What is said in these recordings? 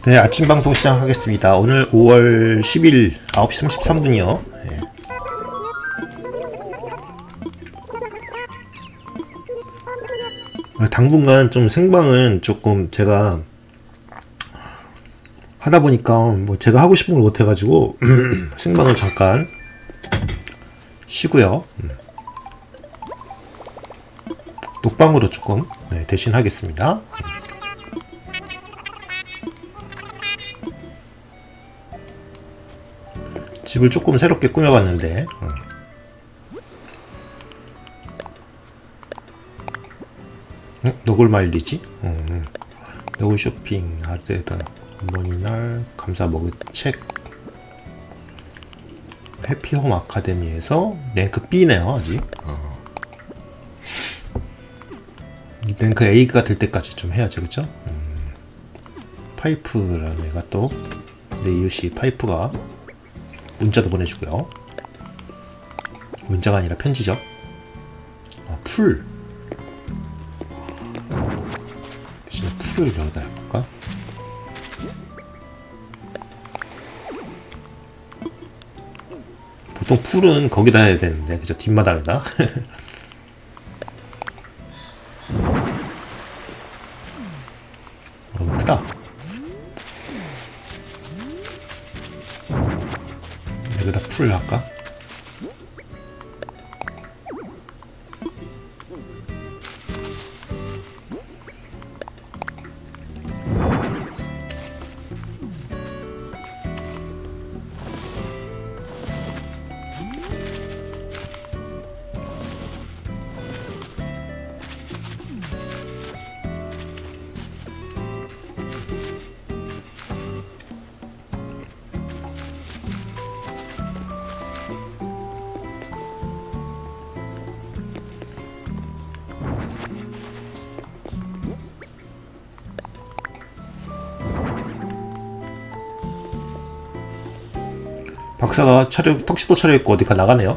네, 아침 방송 시작하겠습니다. 오늘 5월 10일 9시 33분이요. 네. 당분간 좀 생방은 조금 제가 하다 보니까 뭐 제가 하고 싶은 걸 못 해가지고 생방을 잠깐 쉬고요. 녹방으로 조금 대신 하겠습니다. 집을 조금 새롭게 꾸며봤는데 노골 마일리지? 노골 쇼핑 아르데다 어머니날 감사 먹을 책 해피홈 아카데미에서 랭크 B네요. 아직 랭크 A가 될 때까지 좀 해야지, 그쵸? 파이프라는 애가 또 내 이웃이 파이프가 문자도 보내주고요. 문자가 아니라 편지죠. 풀 대신에 풀을 여기다 해볼까? 보통 풀은 거기다 해야 되는데, 그죠? 뒷마당에다. 너무 크다. 여기다 풀을 할까? 박사가 턱시도 차려입고 어디가 나가네요.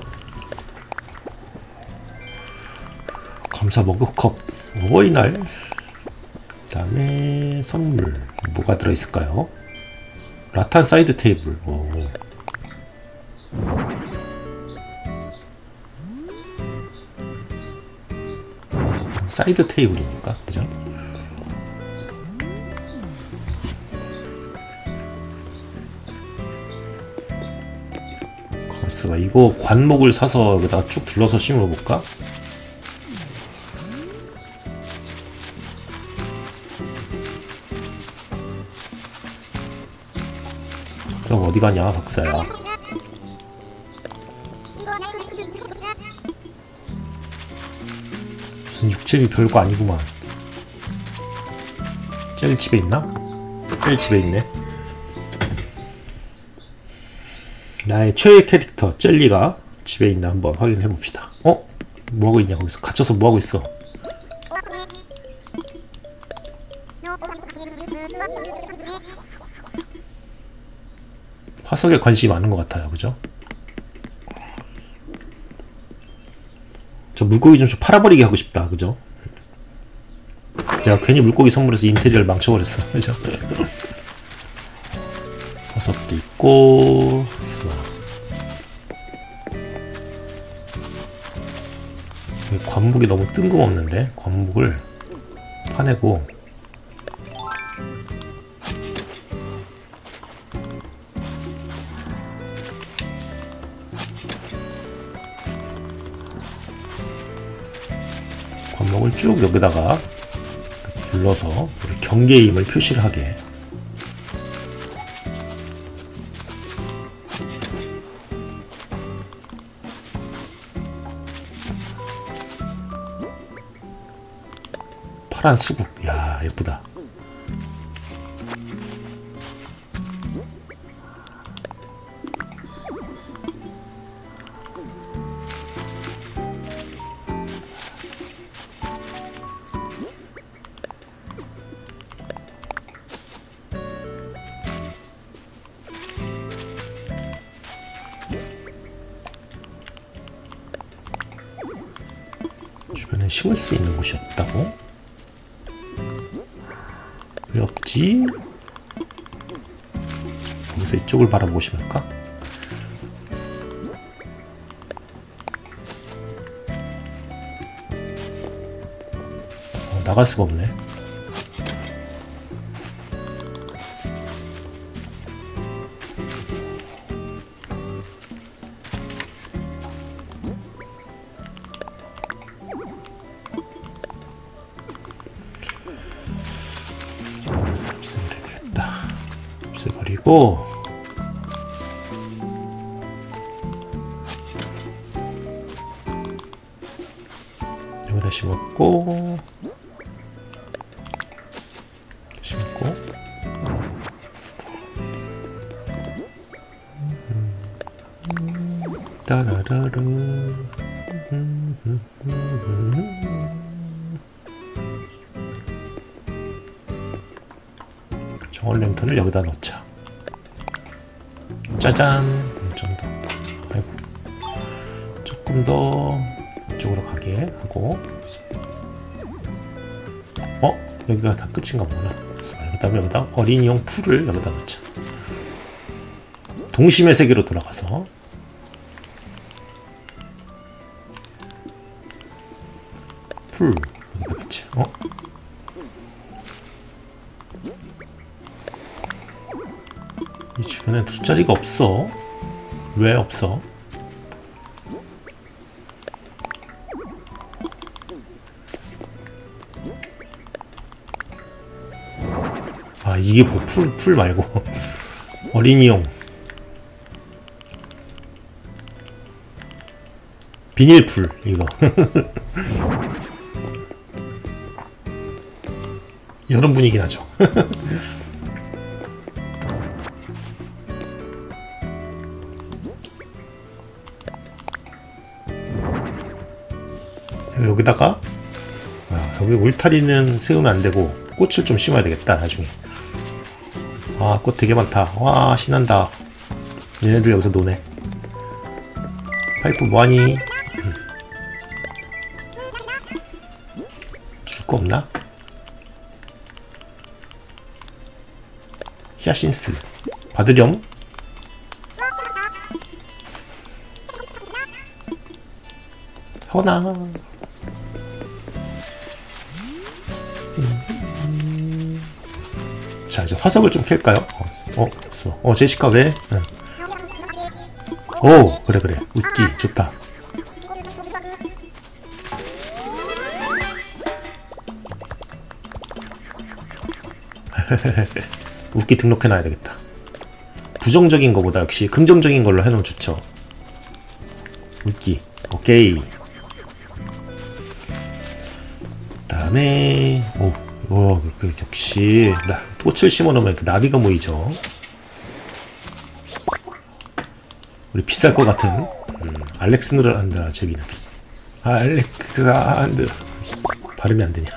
감사 머그컵 어버이날. 그 다음에 선물 뭐가 들어있을까요? 라탄 사이드 테이블. 오. 사이드 테이블이니까, 그죠? 이거 관목을 사서 여기다 쭉 둘러서 심어볼까? 박사가 어디 가냐, 박사야. 무슨 육체비 별거 아니구만. 젤리 집에 있나? 젤리 집에 있네. 나의 최애 캐릭터 젤리가 집에 있나 한번 확인해 봅시다. 뭐하고 있냐, 거기서 갇혀서 뭐하고 있어. 화석에 관심이 많은 것 같아요, 그죠? 저 물고기 좀 팔아버리게 하고 싶다, 그죠? 내가 괜히 물고기 선물해서 인테리어를 망쳐버렸어, 그죠? 화석도 있고. 관목이 너무 뜬금없는데, 관목을 파내고 관목을 쭉 여기다가 둘러서 우리 경계의 힘을 표시를 하게. 파란 수국. 이야, 예쁘다. 주변에 심을 수 있는 곳이 없다고? 왜 없지? 여기서 이쪽을 바라보고 심을까? 나갈 수가 없네. 없애버려야겠다. 없애버리고 여기다 심었고 심고 따라라르 정원 랜턴을 여기다 넣자. 짜잔. 좀 더. 아이고. 조금 더 이쪽으로 가게 하고. 여기가 다 끝인가 보구나. 그 다음에 여기다 어린이용 풀을 여기다 넣자. 동심의 세계로 돌아가서 풀 여기다 붙여. 이 주변에 둘 자리가 없어. 왜 없어? 아, 이게 뭐 풀 말고 어린이용 비닐풀 이거. 여름 분위기 나죠. 여기다가 여기 울타리는 세우면 안되고 꽃을 좀 심어야 되겠다 나중에. 꽃 되게 많다. 와, 신난다. 얘네들 여기서 노네. 파이프 뭐하니? 줄 거 없나? 히아신스 받으렴. 서나. 자, 이제 화석을 좀 캘까요? 제시카 왜? 오, 그래. 웃기 좋다. 웃기 등록해놔야 되겠다. 부정적인 거보다 역시 긍정적인 걸로 해놓으면 좋죠. 웃기. 오케이. 다음에 역시 꽃을 심어놓으면 나비가 모이죠. 우리 비쌀 것 같은 알렉산드라 제비나비. 알렉산드라 발음이 안 되냐?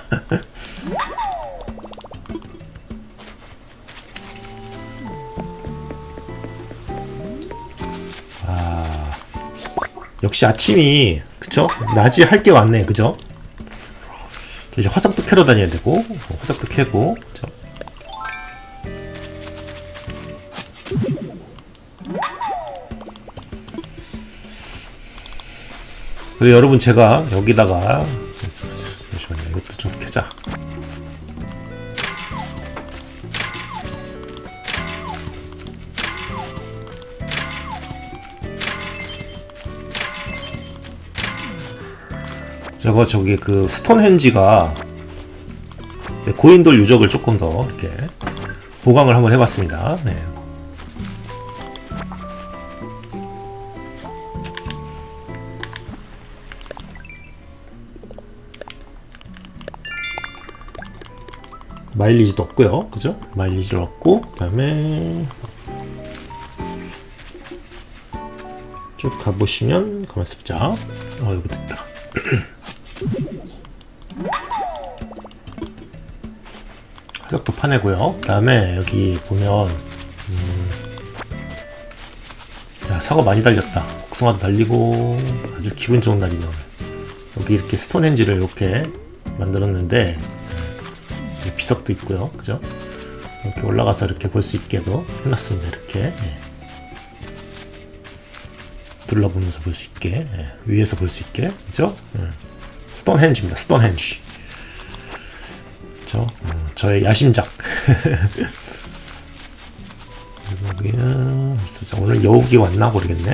역시 아침이 그쵸? 낮이 할 게 많네, 그죠? 이제 화석도 캐러 다녀야 되고, 화석도 캐고, 그쵸? 그리고 여러분, 제가 여기다가 잠시만요, 이것도 좀 캐자. 저기 그 스톤헨지가 고인돌 유적을 조금 더 이렇게 보강을 한번 해봤습니다. 네. 마일리지도 없고요, 그죠? 마일리지를 얻고 그다음에 쭉 가보시면 가만있어 보자. 여기 됐다. 화석도 파내고요. 그 다음에 여기 보면 야, 사과 많이 달렸다. 복숭아도 달리고 아주 기분 좋은 날이네 오늘. 여기 이렇게 스톤헨지를 이렇게 만들었는데 비석도 있고요, 그죠? 이렇게 올라가서 이렇게 볼 수 있게도 해놨습니다. 이렇게 둘러보면서 볼 수 있게, 위에서 볼 수 있게, 그죠? 스톤헨지입니다. 스톤헨지. 저의 야심작. 여기는 오늘 여우기 왔나 모르겠네.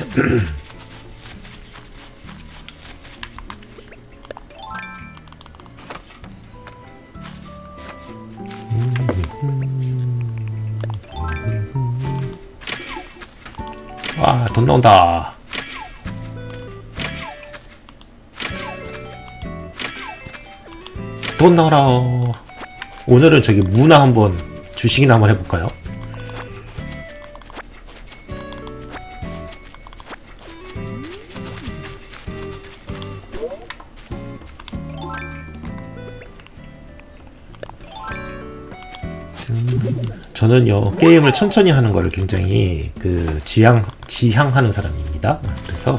와, 돈 나온다. 돈 나와라. 오늘은 저기 문화 한번 주식이나 한번 해볼까요? 저는요 게임을 천천히 하는 거를 굉장히 지향하는 사람입니다. 그래서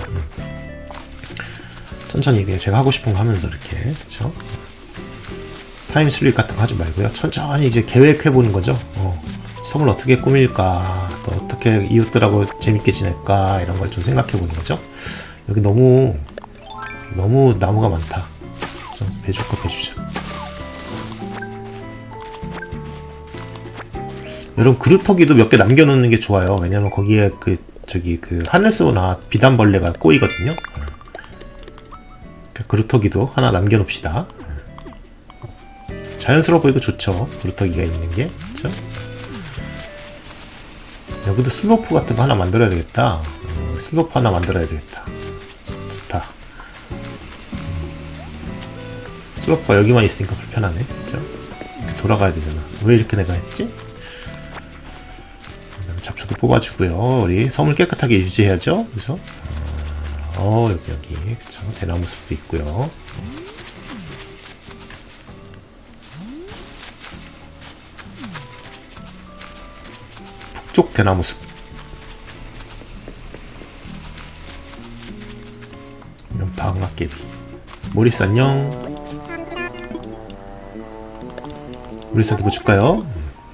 천천히 그냥 제가 하고 싶은 거 하면서 이렇게, 그쵸? 타임 슬립 같은 거 하지 말고요. 천천히 이제 계획해 보는 거죠. 섬을 어떻게 꾸밀까, 또 어떻게 이웃들하고 재밌게 지낼까, 이런 걸 좀 생각해 보는 거죠. 여기 너무 나무가 많다. 좀 배줄 거 배주자. 여러분 그루터기도 몇 개 남겨놓는 게 좋아요. 왜냐면 거기에 그 하늘소나 비단벌레가 꼬이거든요. 그루터기도 하나 남겨놓읍시다. 자연스러워 보이고 좋죠. 그루터기가 있는 게, 그렇죠? 여기도 슬로프 같은 거 하나 만들어야 되겠다. 슬로프 하나 만들어야 되겠다. 좋다. 슬로프가 여기만 있으니까 불편하네, 그렇죠? 돌아가야 되잖아. 왜 이렇게 내가 했지? 잡초도 뽑아주고요. 우리 섬을 깨끗하게 유지해야죠. 그죠? 여기, 그쵸. 대나무 숲도 있고요. 북쪽 대나무 숲. 방앗개비. 모리스 안녕. 모리스한테 뭐 줄까요?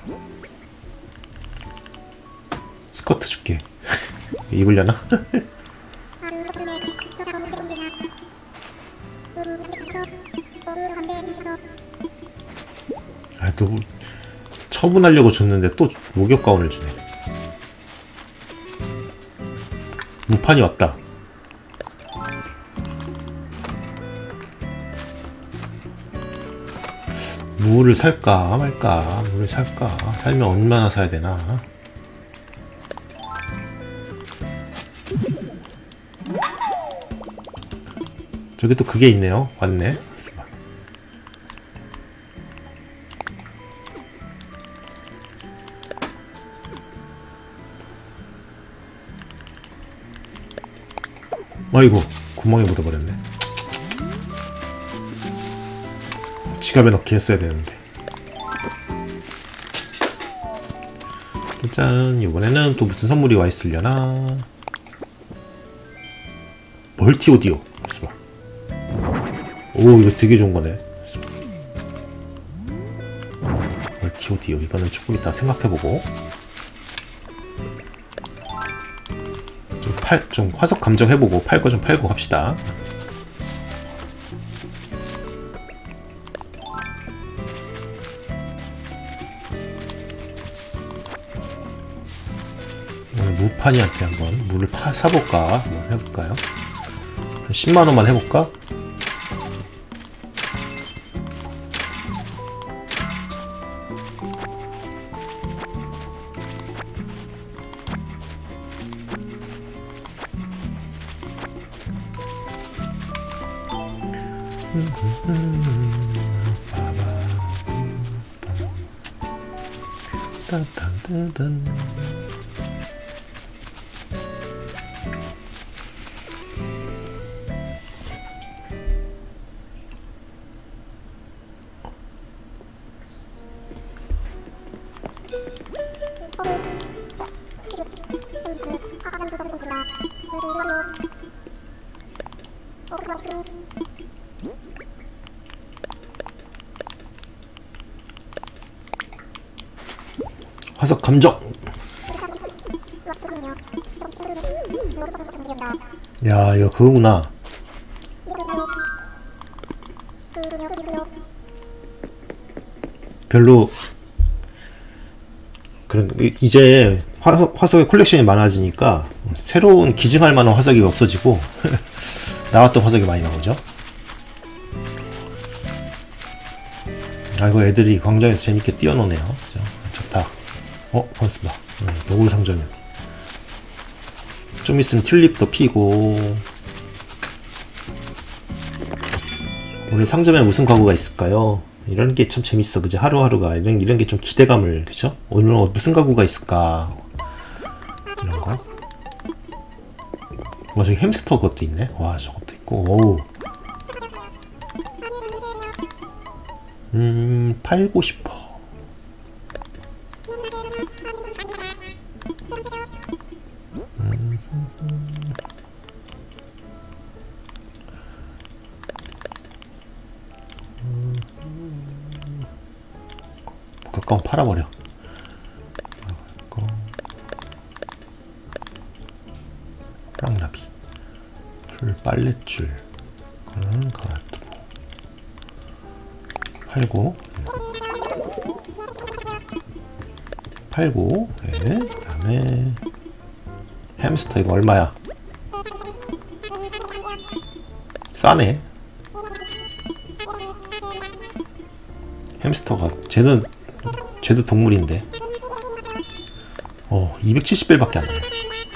스커트 줄게. 입으려나? 아, 또 처분하려고 줬는데 또 목욕 가운을 주네. 무판이 왔다. 무를 살까 말까? 무를 살까? 살면 얼마나 사야 되나? 저기 또 그게 있네요. 왔네. 아이고, 구멍에 묻어버렸네. 지갑에 넣기 했어야 되는데. 짠, 이번에는 또 무슨 선물이 와 있으려나? 멀티 오디오. 오, 이거 되게 좋은 거네. 멀티 오디오. 이거는 조금 이따 생각해보고. 좀 화석 감정해보고 팔 거 좀 팔고 합시다. 오늘 무판이한테 한번 물을 사볼까? 한번 해볼까요? 한 10만원만 해볼까? 화석 감정. 야, 이거 그거구나. 별로 그런 이제 화석의 콜렉션이 많아지니까 새로운 기증할 만한 화석이 없어지고 나왔던 화석이 많이 나오죠. 아이고, 애들이 광장에서 재밌게 뛰어노네요. 좋다. 고맙습니다. 노골 상점이요. 좀 있으면 튤립도 피고. 오늘 상점에 무슨 가구가 있을까요? 이런 게 참 재밌어, 그죠? 하루하루가 이런 게 좀 기대감을, 그죠? 오늘 무슨 가구가 있을까? 이런 거. 저기 햄스터 그것도 있네. 와, 저것도 있고. 오우. 팔고 싶어. 가까운 팔아버려. 호랑나비, 풀, 빨랫줄, 그런 거 팔고, 팔고, 네. 그 다음에 햄스터 이거 얼마야? 싸네. 햄스터가 쟤도 동물인데 270벨밖에 안 나네.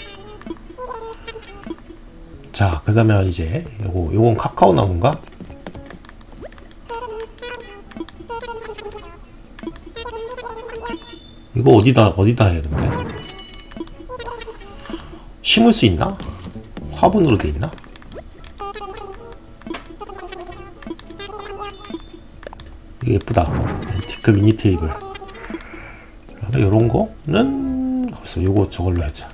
자, 그 다음에 이제 요건 카카오 나무인가? 이거 어디다 해야 되는데? 심을 수 있나? 화분으로 돼 있나? 이게 예쁘다. 앤티크 미니 테이블. 요런 거는 그래서 요거 저걸로 하자.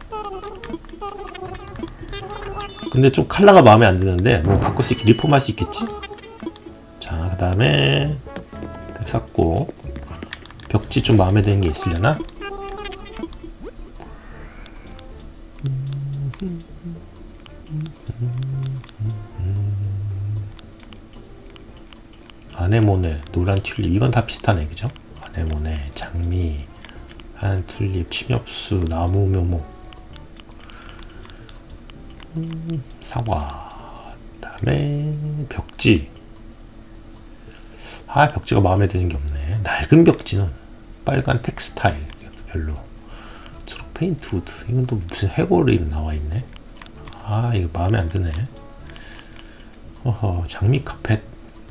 근데 좀 컬러가 마음에 안 드는데 뭐 바꿀 수 있게 리폼할 수 있겠지? 자, 그 다음에 샀고, 벽지 좀 마음에 드는 게 있으려나? 아네모네, 노란 튤립, 이건 다 비슷하네, 그죠? 아네모네, 장미, 하얀 튤립, 침엽수, 나무 묘목, 사과, 그다음에 벽지. 벽지가 마음에 드는 게 없네. 낡은 벽지는 빨간 텍스타일, 이것도 별로. 초록 페인트 우드, 이건 또 무슨 해골이 나와 있네. 이거 마음에 안 드네. 장미 카펫.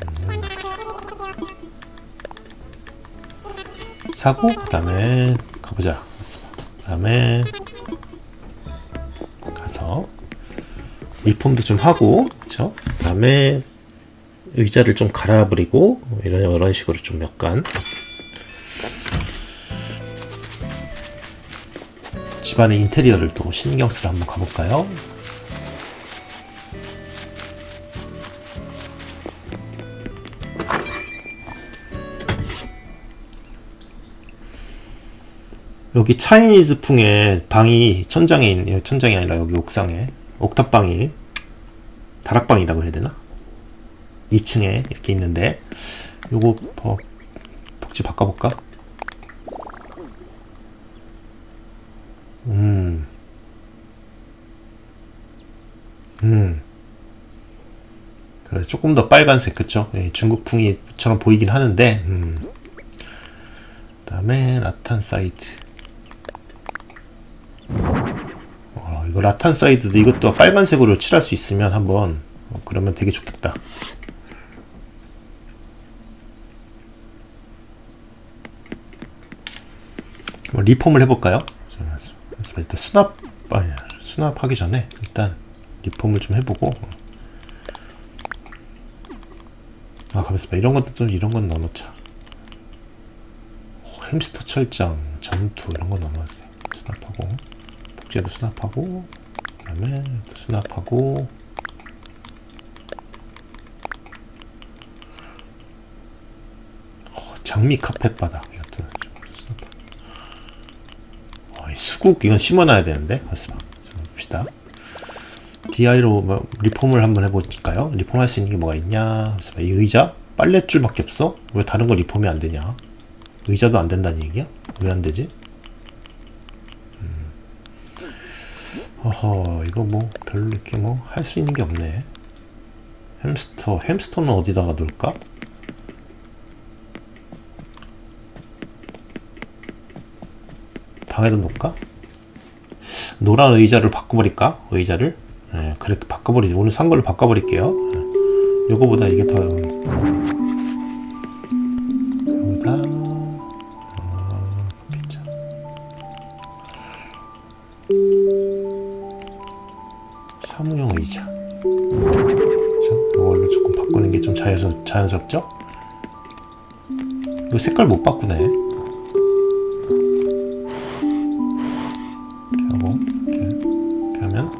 사고, 그 다음에 가보자. 그 다음에 가서 리폼도 좀 하고, 그쵸? 그 다음에 의자를 좀 갈아버리고, 이런 식으로 좀 약간 집안의 인테리어를 또 신경 쓰러 한번 가볼까요? 여기 차이니즈풍의 방이 천장이 아니라 여기 옥상에 옥탑방이 다락방이라고 해야 되나? 2층에 이렇게 있는데, 요거 벽지 바꿔볼까? 그래, 조금 더 빨간색, 그쵸? 예, 중국풍이처럼 보이긴 하는데, 그 다음에 라탄 사이드. 이거 라탄 사이드도 이것도 빨간색으로 칠할 수 있으면 한번 그러면 되게 좋겠다. 리폼을 해볼까요? 일단 수납하기 전에 일단 리폼을 좀 해보고. 가만있어 봐. 이런 것도 좀, 이런 건 넣어놓자. 햄스터 철장, 점토 이런 거 넣어놨어요. 수납하고, 복제도 수납하고, 그 다음에 또 수납하고, 장미 카펫 바닥 이것도 좀 수납하고. 수국 이건 심어놔야 되는데. 그래서 봅시다. DI로 뭐 리폼을 한번 해볼까요? 리폼할 수 있는 게 뭐가 있냐? 그래서 이 의자 빨랫줄밖에 없어? 왜 다른 거 리폼이 안 되냐? 의자도 안 된다는 얘기야? 왜 안 되지? 어허, 이거 뭐 별로 이렇게 뭐 할 수 있는 게 없네. 햄스터는 어디다가 둘까? 방에다 놓을까? 노란 의자를 바꿔버릴까? 의자를? 네, 그렇게 바꿔버리지. 오늘 산 걸로 바꿔버릴게요. 네. 요거보다 이게 더 여기다 핀자. 사무용 의자. 그렇죠? 이걸로 조금 바꾸는 게 좀 자연스럽죠? 이거 색깔 못 바꾸네. 이렇게 하면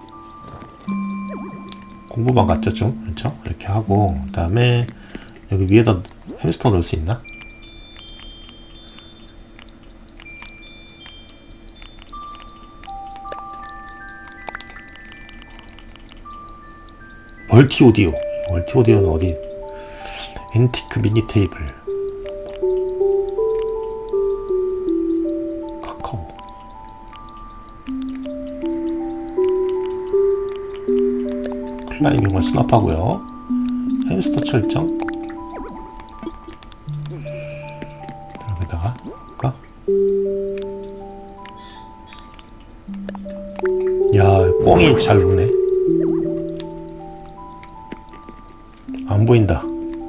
공부방 같죠 좀? 그렇죠? 이렇게 하고 그 다음에 여기 위에다 햄스터 넣을 수 있나? 멀티오디오. 멀티오디오는 어디? 앤티크 미니 테이블. 카카오. 클라이밍을 수납하고요. 햄스터 철정. 여기다가 볼까? 야, 꽁이 잘 우네. 안 보인다.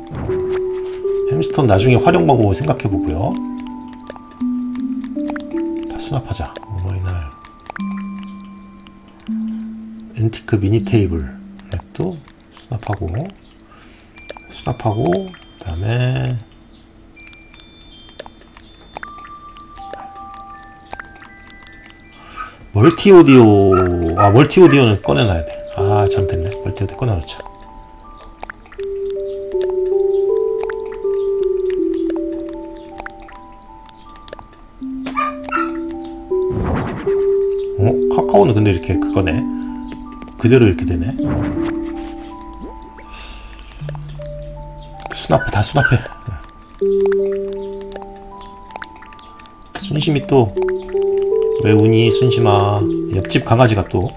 햄스터는 나중에 활용 방법을 생각해 보고요. 다 수납하자. 어머니날. 앤티크 미니 테이블. 또 수납하고 그 다음에 멀티오디오. 멀티오디오는 꺼내놔야 돼. 잘못됐네. 멀티오디오 꺼내놓자. 카카오는 근데 이렇게 그거네. 그대로 이렇게 되네. 다 수납해. 순심이 또 왜 우니 순심아. 옆집 강아지가 또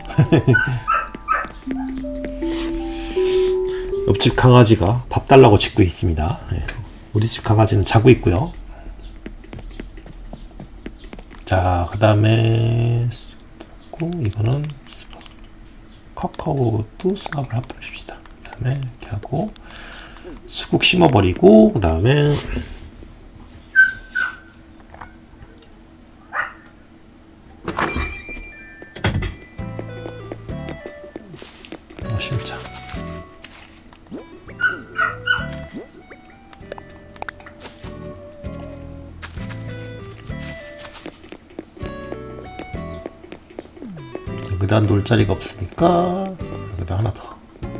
옆집 강아지가 밥 달라고 짖고 있습니다. 우리 집 강아지는 자고 있고요. 자, 그 다음에 이거는 카카오도 수납을 해봅시다. 그 다음에 이렇게 하고 수국 심어버리고 그 다음에 심자. 여기다 놓을 자리가 없으니까 여기다 하나 더.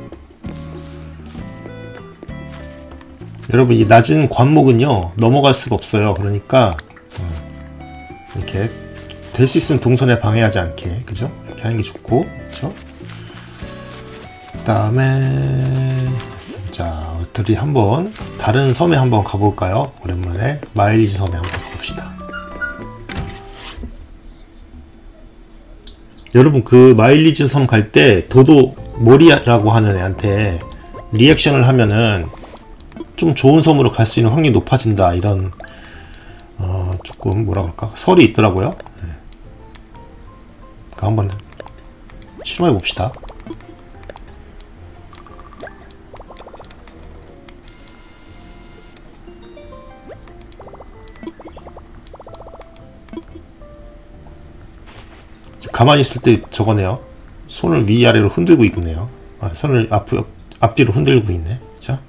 여러분, 이 낮은 관목은요 넘어갈 수가 없어요. 그러니까 이렇게 될 수 있으면 동선에 방해하지 않게, 그죠? 이렇게 하는 게 좋고, 그죠? 그 다음에 자, 우리 한번 다른 섬에 한번 가볼까요? 오랜만에 마일리지 섬에 한번 가봅시다. 여러분, 그 마일리지 섬 갈 때 도도 모리라고 하는 애한테 리액션을 하면은 좀 좋은 섬으로 갈 수 있는 확률이 높아진다, 이런 조금 뭐라 그럴까 설이 있더라고요. 네. 한번 실험해 봅시다. 가만히 있을 때 저거네요. 손을 위아래로 흔들고 있네요. 손을 앞뒤로 흔들고 있네. 자,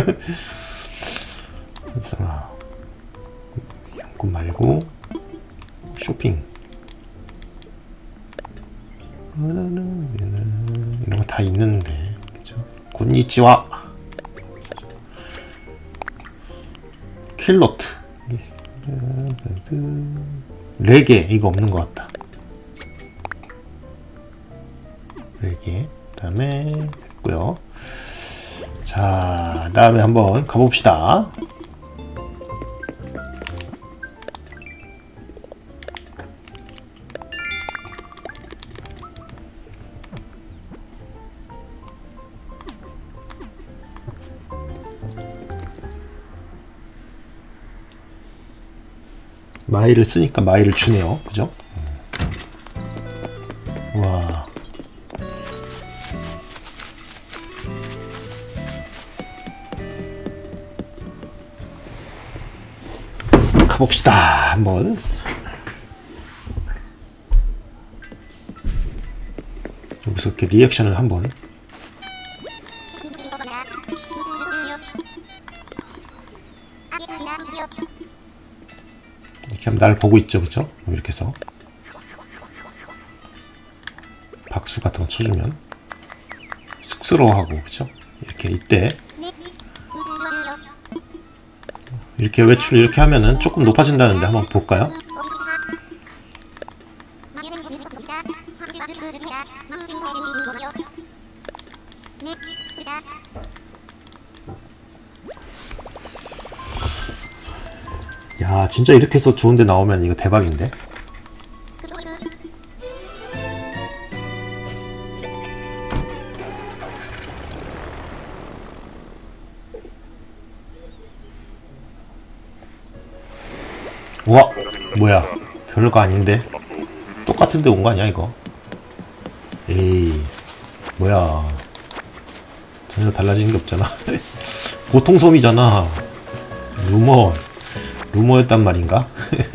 그래서 연금 말고 쇼핑 이런 거 다 있는데, 그죠? 곤니치와 킬로트 레게 이거 없는 것 같다. 레게 그 다음에 됐고요. 자, 다음에 한번 가봅시다. 마일을 쓰니까 마일을 주네요. 그죠? 와. 가봅시다. 한번. 여기서 이렇게 리액션을 한번. 이렇게 하면 날 보고 있죠. 그쵸? 이렇게 해서 박수 같은 거 쳐주면 쑥스러워하고, 그쵸? 이렇게 이때 이렇게 외출을 이렇게 하면은 조금 높아진다는데 한번 볼까요? 야, 진짜 이렇게 해서 좋은데 나오면 이거 대박인데? 우와, 뭐야, 별거 아닌데? 똑같은데 온 거 아니야 이거? 에이, 뭐야, 전혀 달라진 게 없잖아. 보통 섬이잖아. 루머였단 말인가?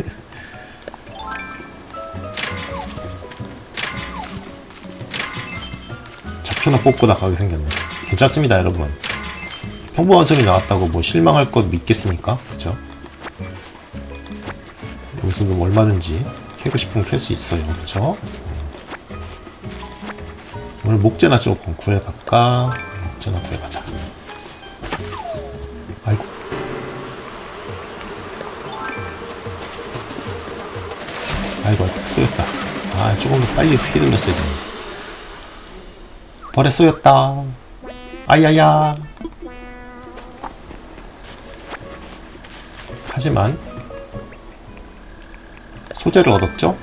잡초나 뽑고 나가게 생겼네. 괜찮습니다 여러분. 평범한 섬이 나왔다고 뭐 실망할 것 믿겠습니까? 그쵸? 여기서 뭐 얼마든지 캐고 싶으면 캘 수 있어요. 그쵸? 오늘 목재나 조금 구해갈까? 목재나 구해가자. 아이고, 아이고, 쏘였다. 아, 조금 더 빨리 휘둘렀어야 되네. 벌에 쏘였다. 아야야. 하지만 소재를 얻었죠?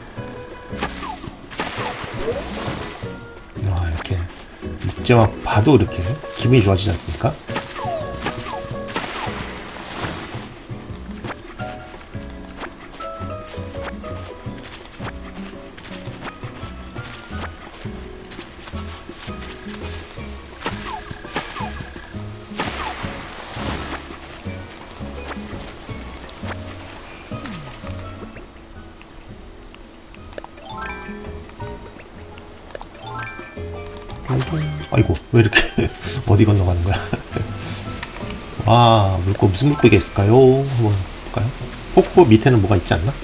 아, 이렇게 목재만 봐도 이렇게 기분이 좋아지지 않습니까? 아이고, 왜 이렇게 어디 건너가는 거야? 와, 물고 무슨 물고기가 있을까요? 한번 볼까요? 폭포 밑에는 뭐가 있지 않나?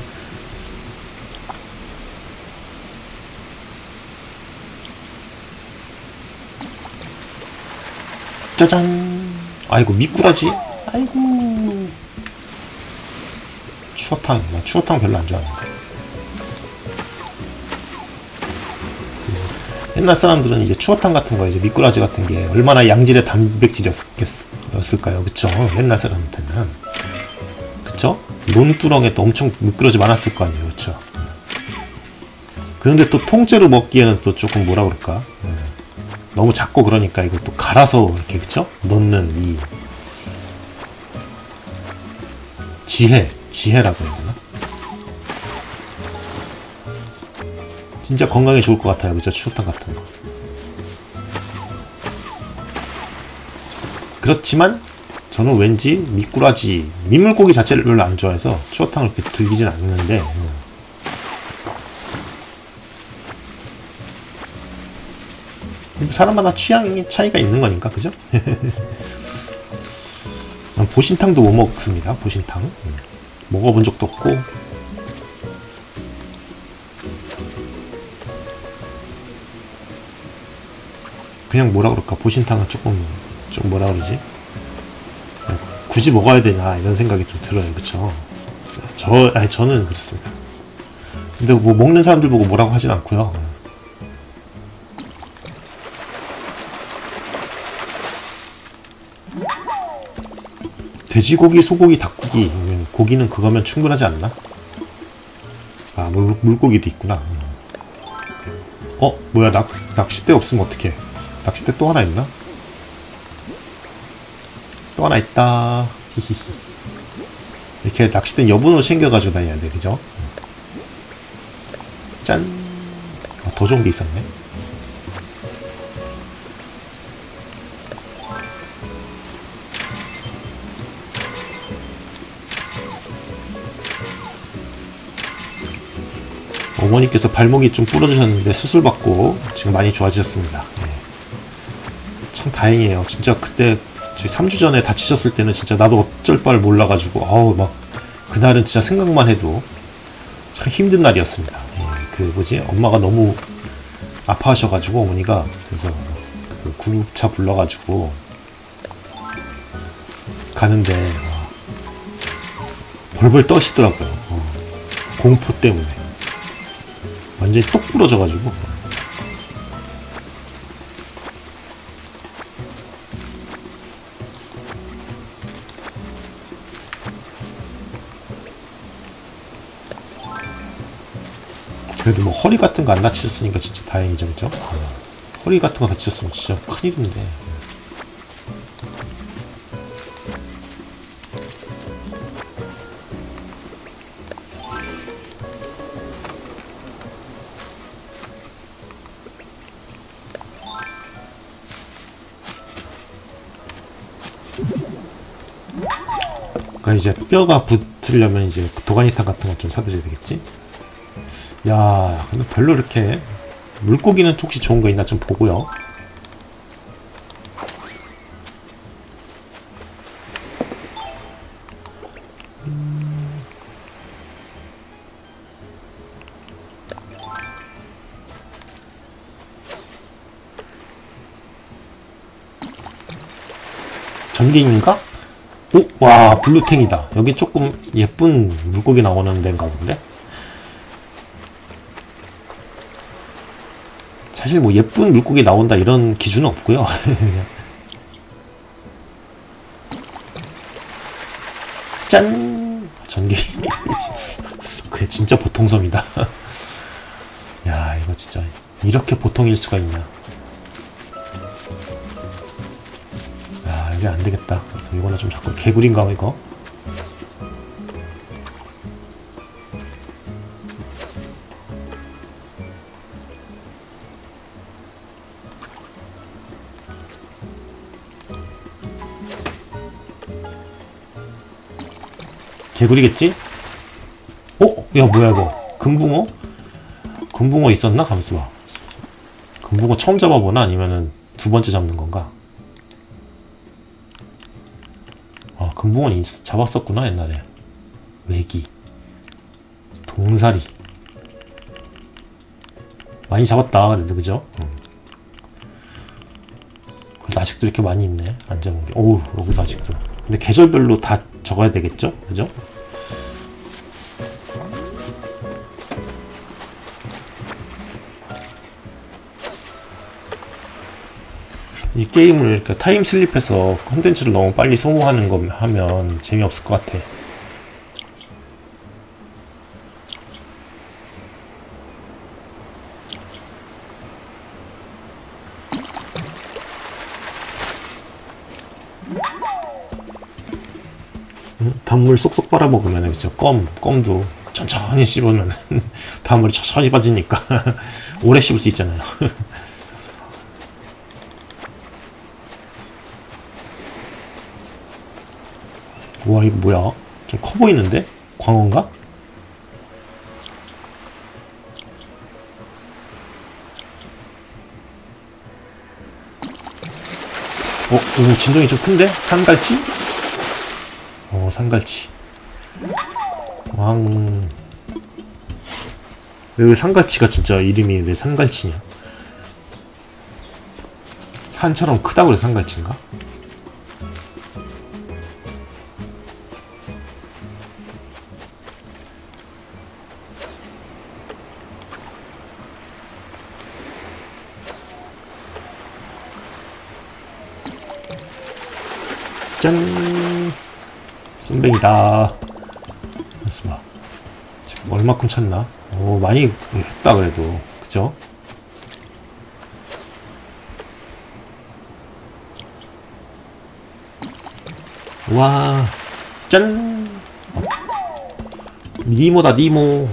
짜잔! 아이고, 미꾸라지? 아이고, 추어탕. 나 추어탕 별로 안 좋아하는데. 옛날 사람들은 이제 추어탕 같은 거, 이제 미꾸라지 같은 게 얼마나 양질의 단백질이었을까요? 그쵸? 옛날 사람한테는. 그쵸? 논두렁에 또 엄청 미꾸라지 많았을 거 아니에요? 그쵸? 그런데 또 통째로 먹기에는 또 조금 뭐라 그럴까? 너무 작고 그러니까 이거 또 갈아서 이렇게, 그쵸? 넣는 이 지혜라고 해야 되나? 진짜 건강에 좋을 것 같아요. 그죠? 추어탕 같은 거. 그렇지만 저는 왠지 미꾸라지, 민물고기 자체를 별로 안 좋아해서 추어탕을 그렇게 즐기진 않는데, 사람마다 취향이 차이가 있는 거니까, 그죠? 보신탕도 못 먹습니다. 보신탕 먹어본 적도 없고. 그냥 뭐라 그럴까, 보신탕은 조금 좀 뭐라 그러지, 굳이 먹어야 되나 이런 생각이 좀 들어요. 그쵸? 저는 그렇습니다. 근데 뭐 먹는 사람들 보고 뭐라고 하진 않고요. 돼지고기, 소고기, 닭고기. 고기는 그거면 충분하지 않나? 아, 물고기도 있구나. 뭐야, 낚싯대 없으면 어떡해. 낚싯대 또 하나 있나? 또 하나 있다. 히히히. 이렇게 낚싯대 여분으로 챙겨가지고 다녀야 돼, 그죠? 짠! 더 좋은 게 있었네. 어머니께서 발목이 좀 부러지셨는데 수술받고 지금 많이 좋아지셨습니다. 네. 참 다행이에요. 진짜 그때 저희 3주 전에 다치셨을 때는 진짜 나도 어쩔 바를 몰라가지고 막 그날은 진짜 생각만 해도 참 힘든 날이었습니다. 네. 그 뭐지, 엄마가 너무 아파하셔가지고 어머니가, 그래서 그 구급차 불러가지고 가는데 벌벌 떠시더라고요. 공포 때문에 완전히 똑 부러져가지고. 그래도 뭐 허리 같은 거 안 다치셨으니까 진짜 다행이죠, 그죠? 허리 같은 거 다치셨으면 진짜 큰일인데. 그러니까 이제 뼈가 붙으려면 이제 도가니탕 같은 거 좀 사드려야 되겠지? 야, 근데 별로 이렇게 물고기는 혹시 좋은 거 있나 좀 보고요. 전갱인가? 오! 와, 블루탱이다. 여기 조금 예쁜 물고기 나오는 데인가 본데? 사실 뭐 예쁜 물고기 나온다 이런 기준은 없고요. 짠! 전갱이. 그래, 진짜 보통 섬이다. 야, 이거 진짜 이렇게 보통일 수가 있냐. 이게 안 되겠다. 그래서 이거는 좀 자꾸 개구리인가 이거. 개구리겠지? 야, 뭐야 이거? 금붕어? 금붕어 있었나? 가만있어 봐. 금붕어 처음 잡아보나? 아니면은 두 번째 잡는 건가? 금붕어는 잡았었구나 옛날에. 메기, 동사리 많이 잡았다 그래도, 그죠? 그래도 아직도 이렇게 많이 있네, 안 잡은 게. 오우, 여기도 아직도. 근데 계절별로 다 적어야 되겠죠? 그죠? 이 게임을 그러니까 타임슬립해서 컨텐츠를 너무 빨리 소모하는 거 하면 재미없을 것 같아. 단물 쏙쏙 빨아먹으면 그죠? 껌도 천천히 씹으면 단물이 천천히 빠지니까 오래 씹을 수 있잖아요. 와, 이거 뭐야? 좀 커 보이는데? 광어인가? 이거 진동이 좀 큰데? 산갈치? 산갈치. 왜 산갈치가 진짜 이름이 왜 산갈치냐? 산처럼 크다고 그래 산갈치인가? 짠! 쏨뱅이다. 잠시만. 지금 얼마큼 찼나? 오, 많이 했다, 그래도. 그죠? 와, 짠! 니모다, 니모.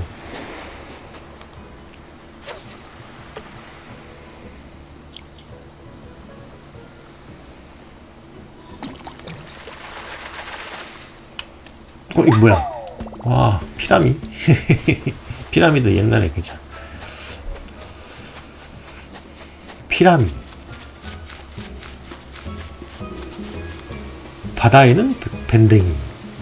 이거 뭐야? 와, 피라미? 피라미드 옛날에 그죠? 피라미. 바다에는 밴댕이.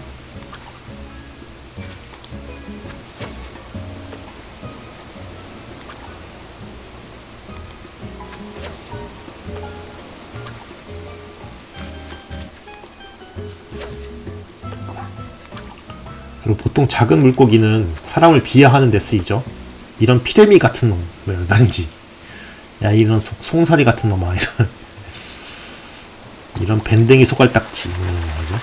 그리고 보통 작은 물고기는 사람을 비하하는 데 쓰이죠. 이런 피레미 같은 놈이라든지, 야 이런 송사리 같은 놈아, 이런 밴댕이 소갈딱지, 그죠?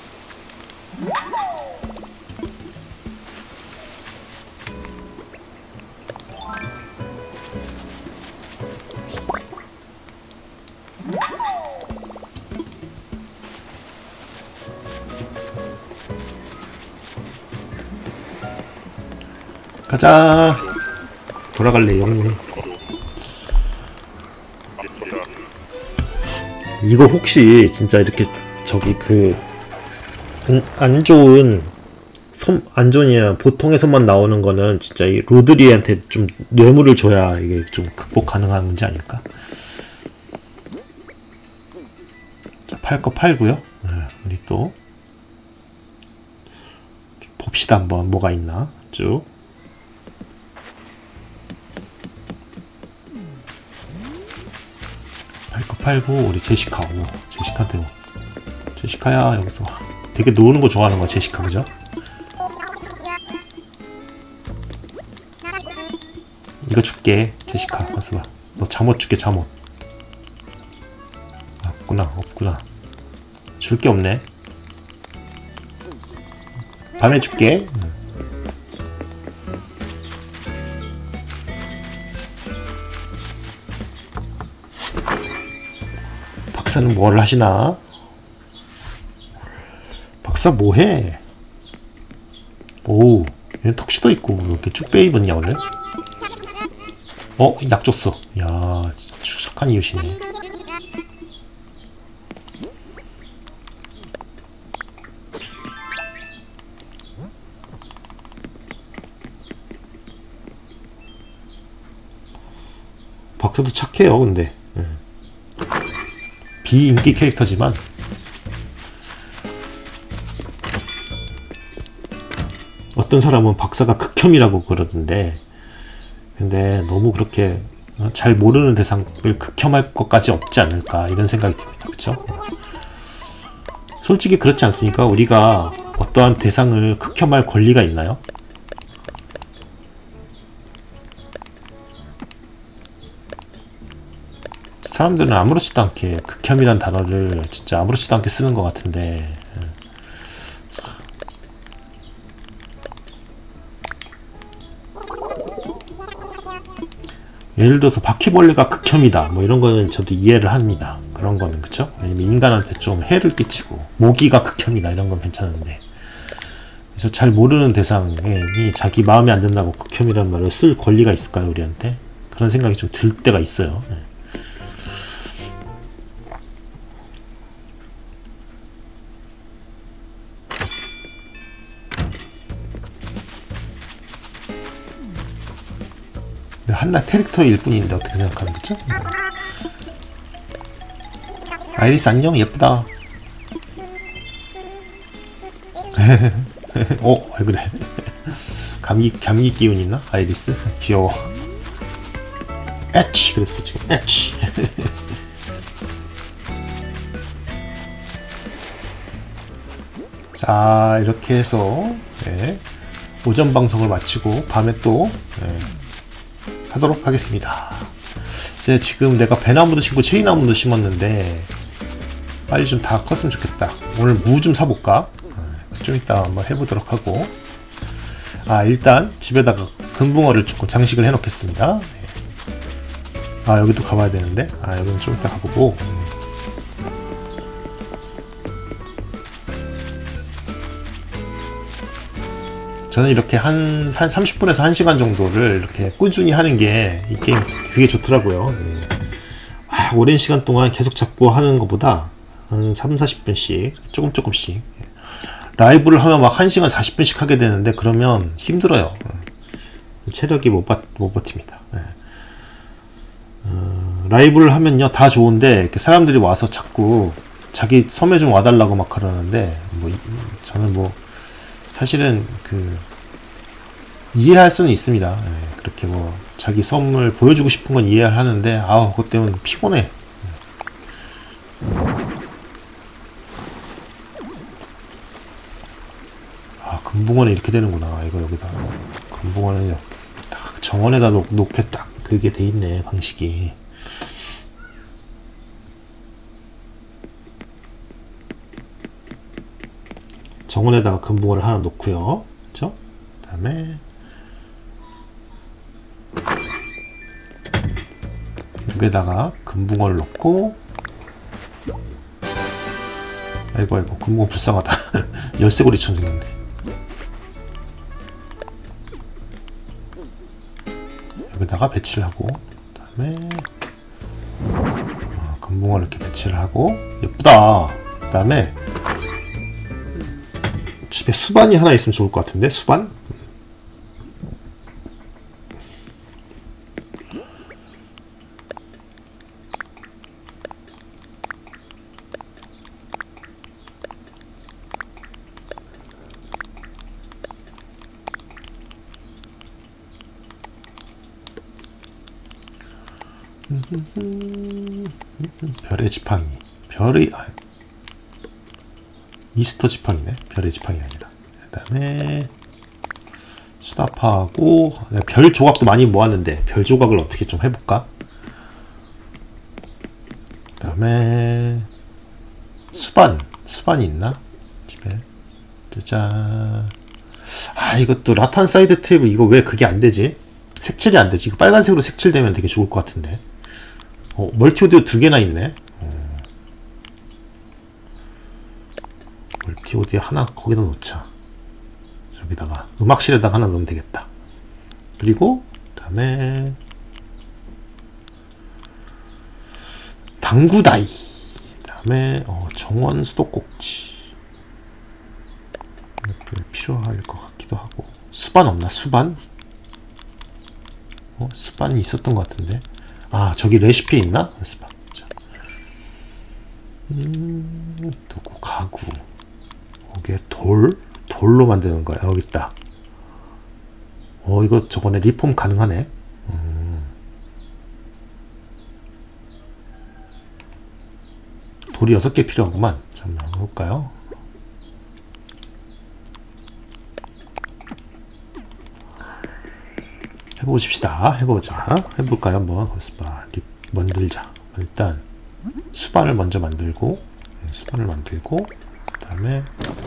가자. 돌아갈래 영웅. 이거 혹시 진짜 이렇게 저기 그 안 좋은 섬, 안 좋냐 보통의 섬만 나오는 거는 진짜 이 로드리한테 좀 뇌물을 줘야 이게 좀 극복 가능한 문제 아닐까? 팔 거 팔고요. 네, 우리 또 봅시다 한번 뭐가 있나 쭉. 팔 거 팔고 우리 제시카. 오, 제시카한테 뭐. 제시카야 여기서 되게 노는 거 좋아하는 거야 제시카 그죠? 이거 줄게 제시카. 가서 봐. 너 잠옷 줄게 잠옷. 없구나 없구나. 줄 게 없네. 밤에 줄게. 박사는 뭘 하시나? 박사 뭐해? 오, 얘는 턱시도 있고 이렇게 쭉 빼입었냐 원래? 약 줬어. 야, 착한 이웃이네. 박사도 착해요, 근데. 비인기 캐릭터지만 어떤 사람은 박사가 극혐이라고 그러던데, 근데 너무 그렇게 잘 모르는 대상을 극혐할 것까지 없지 않을까 이런 생각이 듭니다. 그쵸? 솔직히 그렇지 않습니까? 우리가 어떠한 대상을 극혐할 권리가 있나요? 사람들은 아무렇지도 않게 극혐이란 단어를 진짜 아무렇지도 않게 쓰는 것 같은데, 예를 들어서 바퀴벌레가 극혐이다 뭐 이런 거는 저도 이해를 합니다. 그런 거는 그쵸? 왜냐면 인간한테 좀 해를 끼치고, 모기가 극혐이다 이런 건 괜찮은데, 그래서 잘 모르는 대상이 자기 마음에 안 든다고 극혐이라는 말을 쓸 권리가 있을까요 우리한테? 그런 생각이 좀 들 때가 있어요. 한낱 캐릭터일 뿐인데 어떻게 생각하는 거죠? 아이리스 안녕 예쁘다. 왜 그래? 감기 기운 있나? 아이리스 귀여워. 에치 그랬어 지금. 에치. 자 이렇게 해서 오전 방송을 마치고 밤에 또 하도록 하겠습니다. 이제 지금 내가 배나무도 심고 체리나무도 심었는데 빨리 좀 다 컸으면 좋겠다. 오늘 무 좀 사볼까? 좀 이따 한번 해보도록 하고. 일단 집에다가 금붕어를 조금 장식을 해놓겠습니다. 네. 여기도 가봐야 되는데. 여기는 좀 이따 가보고. 저는 이렇게 한 30분에서 1시간 정도를 이렇게 꾸준히 하는 게 이 게임 되게 좋더라고요. 네. 오랜 시간 동안 계속 잡고 하는 것보다 한 3-40분씩 조금씩 라이브를 하면 막 1시간 40분씩 하게 되는데 그러면 힘들어요. 체력이 못 버팁니다. 라이브를 하면요 다 좋은데 이렇게 사람들이 와서 자꾸 자기 섬에 좀 와달라고 막 그러는데 저는 사실은 이해할 수는 있습니다. 그렇게 자기 섬을 보여주고 싶은 건 이해를 하는데 그것 때문에 피곤해. 금붕어는 이렇게 되는구나. 이거 여기다 금붕어는 딱 정원에다 놓게 딱 그게 돼 있네, 방식이. 정원에다가 금붕어를 하나 놓고요. 그쵸? 그 다음에 여기다가 금붕어를 넣고. 아이고 금붕어 불쌍하다. 열쇠고리처럼 생겼네. 여기다가 배치를 하고, 그 다음에 금붕어를 이렇게 배치를 하고. 예쁘다. 그 다음에 집에 수반이 하나 있으면 좋을 것 같은데. 수반? 별의 지팡이. 이스터 지팡이네. 별의 지팡이 아니라. 그 다음에 수납하고. 별 조각도 많이 모았는데 별 조각을 어떻게 좀 해볼까? 그 다음에 수반이 있나? 집에. 짜잔. 이것도 라탄 사이드 테이블. 이거 왜 그게 안되지? 색칠이 안되지. 이거 빨간색으로 색칠되면 되게 좋을 것 같은데. 멀티오디오 2개나 있네. 멀티오디오 하나 거기다 놓자. 저기다가 음악실에다가 하나 넣으면 되겠다. 그리고 그 다음에 당구다이. 그 다음에 정원 수도꼭지. 필요할 것 같기도 하고. 수반 없나? 수반? 수반이 있었던 것 같은데. 저기 레시피 있나? 수반. 도구, 가구. 여기에 돌로 만드는 거야. 여기 있다. 이거 저거네. 리폼 가능하네. 돌이 6개 필요하구만. 잠깐만 해볼까요? 해볼까요? 한번. 만들자. 일단 수반을 먼저 만들고, 그 다음에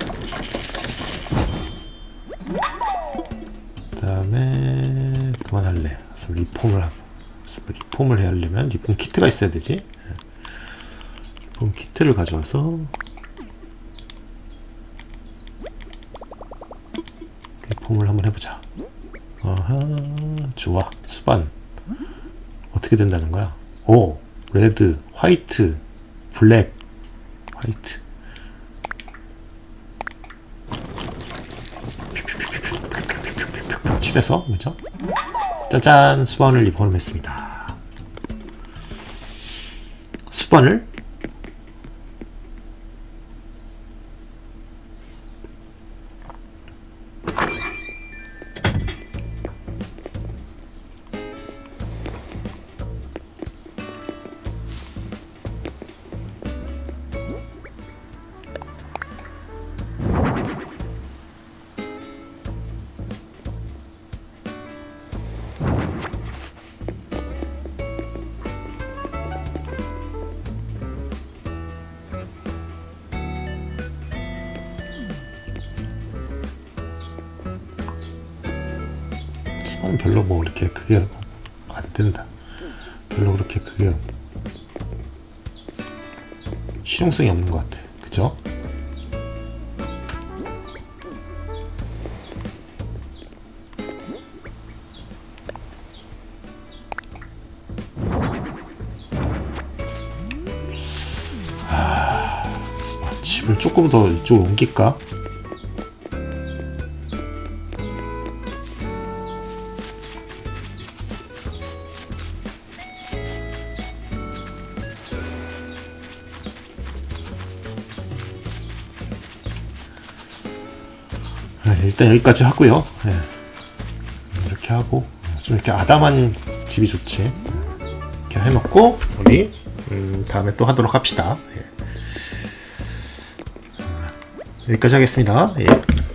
그만할래. 리폼을 해야 하려면 리폼 키트가 있어야 되지. 리폼 키트를 가져와서 리폼을 한번 해보자. 좋아. 수반 어떻게 된다는 거야? 레드, 화이트, 블랙, 화이트. 칠해서, 그죠? 짜잔! 수반을 리폼을 했습니다. 수반을 이건 별로 뭐 이렇게 그게 안 된다. 별로 그렇게 그게 실용성이 없는 것 같아. 그죠? 집을 조금 더 이쪽으로 옮길까? 일단 여기까지 하고요. 이렇게 하고 좀 이렇게 아담한 집이 좋지. 이렇게 해놓고 우리 다음에 또 하도록 합시다. 여기까지 하겠습니다.